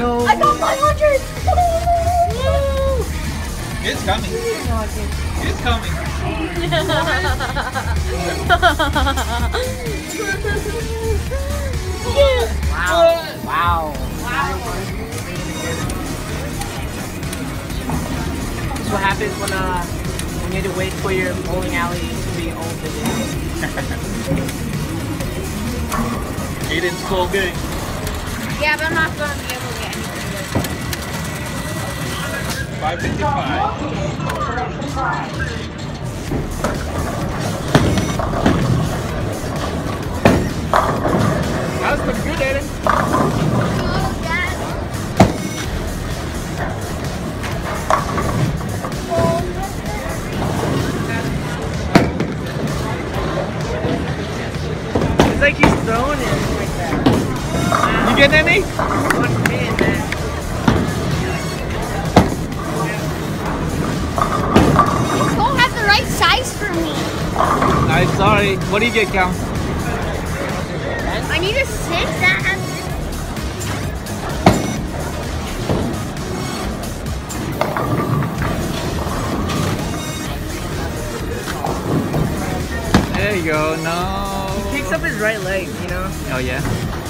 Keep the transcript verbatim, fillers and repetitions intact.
No. I got five hundred! It's coming. It's coming. Wow. Wow. Wow. That's what happens when uh when you have to wait for your bowling alley to be open. Aiden's so good. Yeah, but I'm not going to be able to get anything good. five fifty-five. That was pretty good, Aiden. Oh, Dad. It's like he's throwing it like that. You getting any? One pin, man. You don't have the right size for me. I'm sorry. What do you get, Cal? I need a six. That has There you go. No. He picks up his right leg, you know? Oh, yeah?